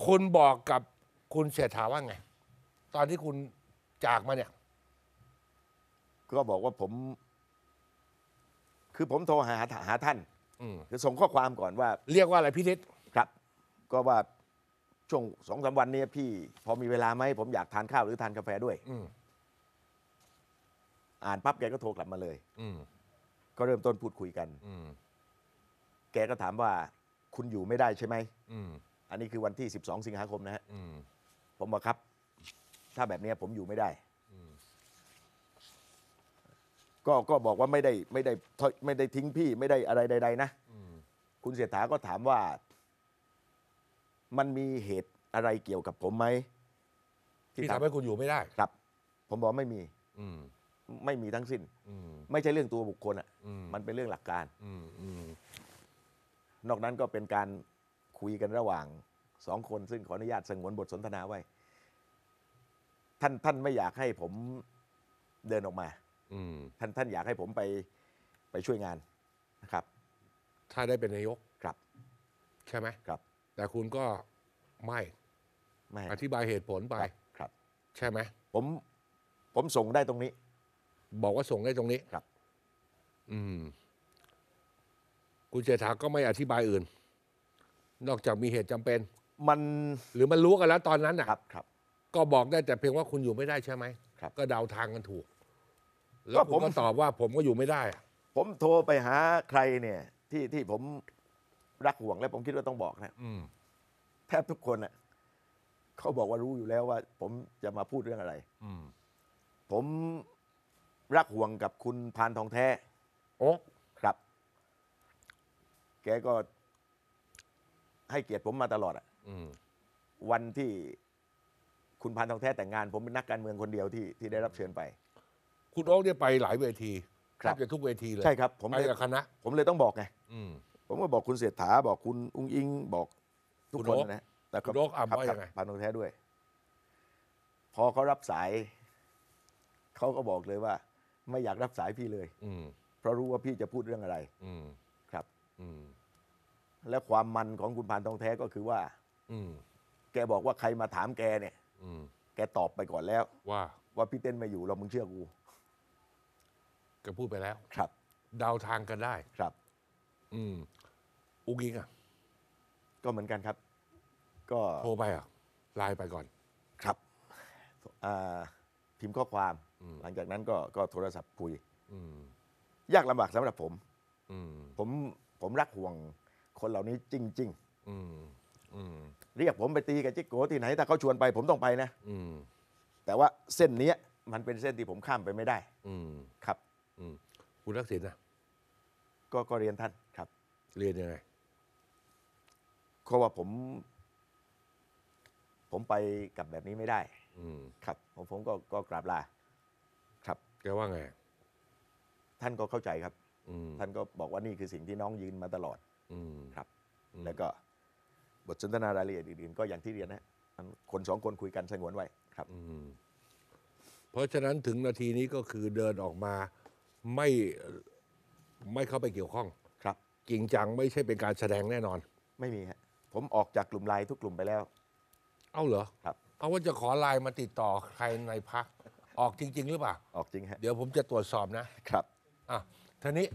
คุณบอกกับคุณเศรษฐาว่าไง ตอนที่คุณจากมาเนี่ยก็บอกว่าคือผมโทรหาท่านอืมคือส่งข้อความก่อนว่าเรียกว่าอะไรพี่นิดครับ ก็ว่าช่วง2-3 วันนี้พี่พอมีเวลาไหมผมอยากทานข้าวหรือทานกาแฟด้วยอืมอ่านปั๊บแกก็โทรกลับมาเลยอืมก็เริ่มต้นพูดคุยกันอืมแกก็ถามว่าคุณอยู่ไม่ได้ใช่ไหมอืมอันนี้คือวันที่12 สิงหาคมนะฮะอืมผมบอกครับ ถ้าแบบนี้ผมอยู่ไม่ได้ ก็บอกว่าไม่ได้ทิ้งพี่ไม่ได้อะไรใดๆนะ คุณเศรษฐาก็ถามว่ามันมีเหตุอะไรเกี่ยวกับผมไหมที่ทำให้คุณอยู่ไม่ได้ครับ ผมบอกไม่มีอืมไม่มีทั้งสิ้นอืมไม่ใช่เรื่องตัวบุคคลอ่ะอืมมันเป็นเรื่องหลักการอืม อืมนอกนั้นก็เป็นการคุยกันระหว่าง2 คนซึ่งขออนุญาตสงวนบทสนทนาไว้ ท่านไม่อยากให้ผมเดินออกมาอืมท่านอยากให้ผมไปช่วยงานนะครับถ้าได้เป็นนายกครับใช่ไหมครับแต่คุณก็ไม่ไม่อธิบายเหตุผลไปครับใช่ไหมผมส่งได้ตรงนี้บอกว่าส่งได้ตรงนี้ครับอืม คุณเศรษฐาก็ไม่อธิบายอื่น นอกจากมีเหตุจำเป็นมันหรือมันรู้กันแล้วตอนนั้นน่ะครับก็บอกได้แต่เพียงว่าคุณอยู่ไม่ได้ใช่ไหมครับก็เดาทางกันถูก แล้ก็วผผมมก็ตอบว่าผมก็อยู่ไม่ได้อะผมโทรไปหาใครเนี่ยที่ผมรักห่วงและผมคิดว่าต้องบอกนะอืมแทบทุกคนอ่ะเขาบอกว่ารู้อยู่แล้วว่า ผมจะมาพูดเรื่องอะไรอืมผมรักห่วงกับคุณพานทองแท้โอ้ครับ แกก็ให้เกียรติผมมาตลอดอ่ะอืมวันที่คุณพานทองแท้แต่งงาน ผมเป็นนักการเมืองคนเดียวที่ได้รับเชิญไปคุณโอ๊คเนี่ยไปหลายเวทีครับแทบจะทุกเวทีเลยใช่ครับไปกับคณะผมเลยต้องบอกไงอืมผมก็บอกคุณเศรษฐาบอกคุณอุ้งอิงบอกทุกคุณคนโอ๊คนะแต่คุณโอ๊คครับว่ายังไงพานทองแท้ด้วย พอเขารับสายเขาก็บอกเลยว่า ไม่อยากรับสายพี่เลยอืมเพราะรู้ว่าพี่จะพูดเรื่องอะไรอืมครับอืมและความมันของคุณพานทองแท้ก็คือว่าอืมแกบอกว่าใครมาถามแกเนี่ยอืมแกตอบไปก่อนแล้วว่าพี่เต้นไม่อยู่เรามึงเชื่อกูแกพูดไปแล้วครับเดาทางกันได้ครับอืม อุ้งอิงอ่ะก็เหมือนกันครับ ก็โทรไปอ่ะ ไลน์ไปก่อนครับพิมพ์ข้อความอืมหลังจากนั้นก็โทรศัพท์คุยอืมยากลำบากสำหรับผมอืมผมรักห่วงคนเหล่านี้จริงอืม อืมๆ เรียกผมไปตีกับจิกโกที่ไหนถ้าเขาชวนไปผมต้องไปนะอืมแต่ว่าเส้นเนี้ยมันเป็นเส้นที่ผมข้ามไปไม่ได้อืมครับอืม คุณทักษิณนะก็เรียนท่านครับเรียนยังไงเพราะว่าผมไปกับแบบนี้ไม่ได้อืมครับผมก็กราบลาครับแกว่าไงท่านก็เข้าใจครับอืมท่านก็บอกว่านี่คือสิ่งที่น้องยืนมาตลอดอืมครับอืมแล้วก็บทสนทนารายละเอียดอื่นๆก็อย่างที่เรียนนะคน2 คนคุยกันสงวนไว้ครับอืม เพราะฉะนั้นถึงนาทีนี้ก็คือเดินออกมาไม่เข้าไปเกี่ยวข้องครับจริงจังไม่ใช่เป็นการแสดงแน่นอนไม่มีฮะผมออกจากกลุ่มไลน์ทุกกลุ่มไปแล้วเอ้าเหรอครับเอาว่าจะขอไลน์มาติดต่อใครในพักออกจริง ๆ หรือเปล่าออกจริงฮะเดี๋ยวผมจะตรวจสอบนะครับอ่ะทีนี้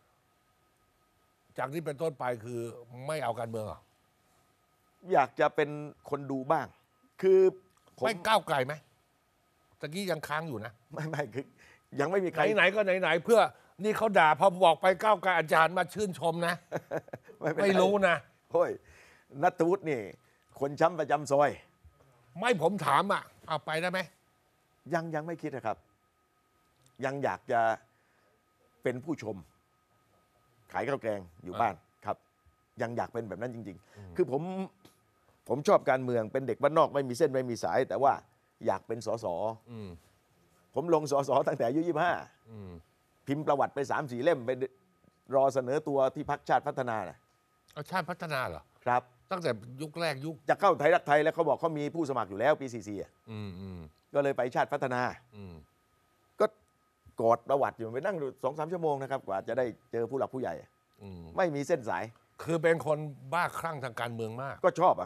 จากนี้เป็นต้นไปคือไม่เอาการเมืองเหรออยากจะเป็นคนดูบ้าง คือผมไม่ก้าวไกลไหมตะกี้ยังค้างอยู่นะไม่คือยังไม่มีใครไหนๆก็ไหนๆเพื่อ นี่เขาด่าพอบอกไปก้าวไกลอาจารย์มาชื่นชมนะเป็นไม่รู้นะโอ้ยนัทวุฒินี่ คนช้ำประจำซอยไม่ผมถามอ่ะเอาไปได้ไหมยังไม่คิดนะครับ ยังอยากจะเป็นผู้ชม ขายข้าวแกงอยู่บ้านครับ ยังอยากเป็นแบบนั้นจริง ๆ คือผมชอบการเมืองเป็นเด็กบ้านนอกไม่มีเส้นไม่มีสาย แต่ว่าอยากเป็นสสอืมผมลงสสตั้งแต่อายุอืม 25 พิมพ์ประวัติไป 3-4 เล่มไปรอเสนอตัวที่พรรคชาติพัฒนานะเอาชาติพัฒนาเหรอครับตั้งแต่ยุคแรกยุคจะเข้าไทยรักไทยแล้วเขาบอกเขามีผู้สมัครอยู่แล้วปี 44อ่ะอืมอืมก็เลยไปชาติพัฒนาอืมก็กอดประวัติอยู่ไปนั่งดู2-3 ชั่วโมงนะครับกว่าจะได้เจอผู้หลักผู้ใหญ่อืมไม่มีเส้นสายคือเป็นคนบ้าคลั่งทางการเมืองมากก็ชอบอะครับ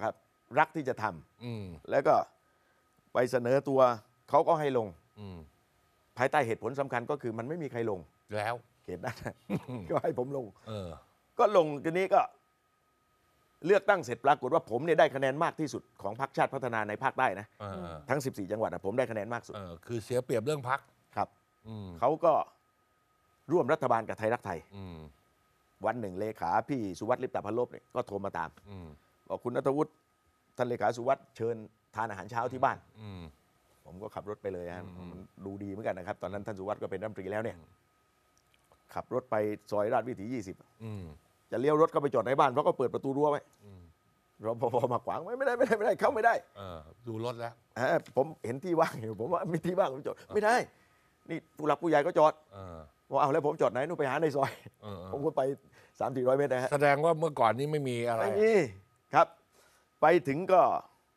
รักที่จะทอืมำแล้วก็ไปเสนอตัวเขาก็ให้ลงอืมภายใต้เหตุผลสำคัญก็คือมันไม่มีใครลงแล้วเขตนั้น ก็ให้ผมลงเออก็ลงทีนี้ก็เลือกตั้งเสร็จปรากฏว่าผมเนี่ยได้คะแนนมากที่สุดของพรรคชาติพัฒนาในภาคใต้นะเออทั้ง 14 จังหวัดผมได้คะแนนมากสุดคือเสียเปรียบเรื่องพักครับอืมเขาก็ร่วมรัฐบาลกับไทยรักไทยอืมวันหนึ่งเลขาพี่สุวัสดิ์ลิปตาพันลบเนี่ยก็โทรมาตามอืมบอกคุณณัฐวุฒิท่านเลขาสุวัสดิ์เชิญทานอาหารเช้าที่บ้านอืมผมก็ขับรถไปเลยฮะมันดูดีเหมือนกันนะครับ ตอนนั้นท่านสุวัสดิ์ก็เป็นรัฐมนตรีแล้วเนี่ยขับรถไปซอยราชวิถี 20 อืมจะเลี้ยวรถก็ไปจอดในบ้านเพราะก็เปิดประตูรั้วไว้รปภมาขวางไม่ได้เข้าไม่ได้ดูรถแล้วผมเห็นที่ว่างอยู่ผมว่ามีที่ว่างผมจอดไม่ได้ นี่ผู้หลักผู้ใหญ่ก็จอด ว่าเอาแล้วผมจอดไหนนู่นไปหาในซอย ผมก็ไป 300-400 เมตรนะฮะแสดงว่าเมื่อก่อนนี้ไม่มีอะไรไม่มีครับ ไปถึงก็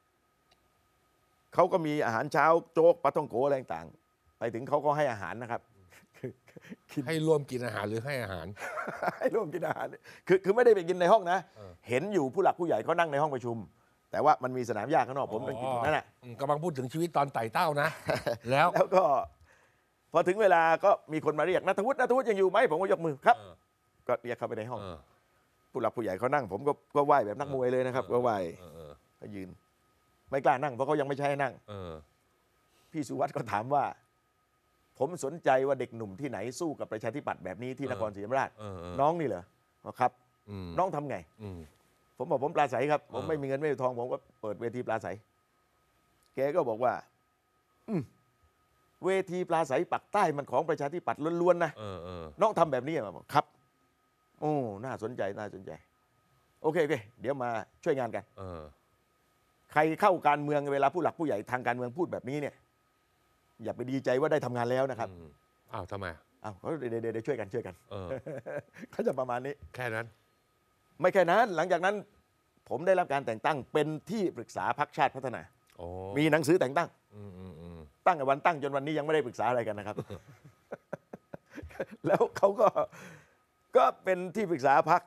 เขาก็มีอาหารเช้าโจ๊กปลาท่องโกอะไรต่างๆไปถึงเขาก็ให้อาหารนะครับกินให้ร่วมกินอาหารหรือให้อาหารให้ร่วมกินอาหารคือไม่ได้ไปกินในห้องนะ เห็นอยู่ผู้หลักผู้ใหญ่เขานั่งในห้องประชุม แต่ว่ามันมีสนามหญ้าข้างนอกผมไปกินตรงนั้นแหละกำลังพูดถึงชีวิตตอนไต่เต้านะ แล้วแล้วก็พอถึงเวลาก็มีคนมาเรียกณัฐวุฒิยังอยู่ไหมผมก็ยกมือครับ ก็เรียกเข้าไปในห้อง ผู้หลักผู้ใหญ่เขานั่ง ผมก็ไหว้แบบนักมวยเลยนะครับ ก็ไหว้ก็ยืน ไม่กล้านั่งเพราะเขายังไม่ใช่ให้นั่งพี่สุวัสดิ์ก็ถามว่า ผมสนใจว่าเด็กหนุ่มที่ไหนสู้กับประชาธิปัตย์แบบนี้ที่นครศรีธรรมราชน้องนี่เหรอบอกครับน้องทำไงผมบอกผมปราศัยครับ ผมไม่มีเงินไม่มีทองผมก็เปิดเวทีปราศัยแกก็บอกว่าเวทีปราศัยปักใต้มันของประชาธิปัตย์ล้วนๆนะน้องทำแบบนี้มาบอกครับ โอ้น่าสนใจโอเคเดี๋ยวมาช่วยงานกันใครเข้าการเมืองเวลาผู้หลักผู้ใหญ่ทางการเมืองพูดแบบนี้เนี่ยอย่าไปดีใจว่าได้ทำงานแล้วนะครับอ้าวทำไมอ้าวเดี๋ยวช่วยกันเขาจะประมาณนี้แค่นั้นไม่แค่นั้นหลังจากนั้น ผมได้รับการแต่งตั้งเป็นที่ปรึกษาพรรคชาติพัฒนามีหนังสือแต่งตั้งตั้งแต่วันตั้งจนวันนี้ยังไม่ได้ปรึกษาอะไรกันนะครับ แล้วเขาก็เป็นที่ปรึกษาพรรค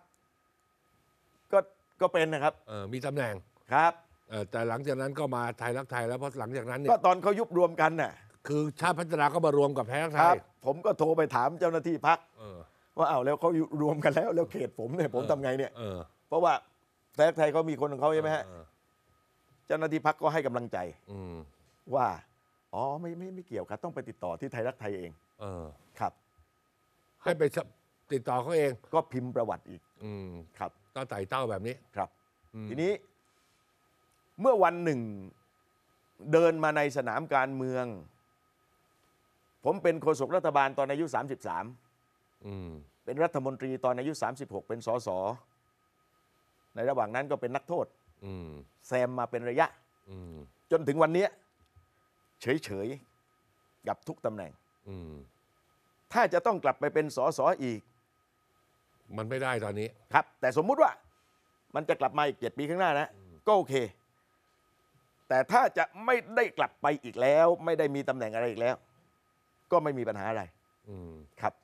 ก็เป็นนะครับมีตำแหน่งครับแต่หลังจากนั้นก็มาไทยรักไทยแล้วเพราะหลังจากนั้นเนี่ก็ยตอนเขายุบรวมกันน่ะคือชาติพัฒนาก็มารวมกับไทยรักไทครัยบผมก็โทรไปถามเจ้าหน้าที่พรรคว่าอ้าวแล้วเขารวมกันแล้วเขตผมเนี่ยผมทำไงเนี่ยเพราะว่าไทยรักไทยเขามีคนของเขาใช่ไหมฮะเจ้าหน้าที่พรรคก็ให้กำลังใจว่าอ๋อไม่เกี่ยวครับต้องไปติดต่อที่ไทยรักไทยเองครับให้ไปติดต่อเขาเองก็พิมพ์ประวัติอีกครับก็ไต่เต้าแบบนี้ครับทีนี้เมื่อวันหนึ่งเดินมาในสนามการเมือง ผมเป็นโฆษกรัฐบาลตอนอายุ33เป็นรัฐมนตรีตอนอายุ36เป็นสสในระหว่างนั้นก็เป็นนักโทษแซมมาเป็นระยะจนถึงวันนี้เฉยๆกับทุกตำแหน่งถ้าจะต้องกลับไปเป็นสสอีกมันไม่ได้ตอนนี้ครับแต่สมมุติว่ามันจะกลับมาอีก7 ปีข้างหน้านะก็โอเคแต่ถ้าจะไม่ได้กลับไปอีกแล้วไม่ได้มีตำแหน่งอะไรอีกแล้ว ก็ไม่มีปัญหาอะไรครับ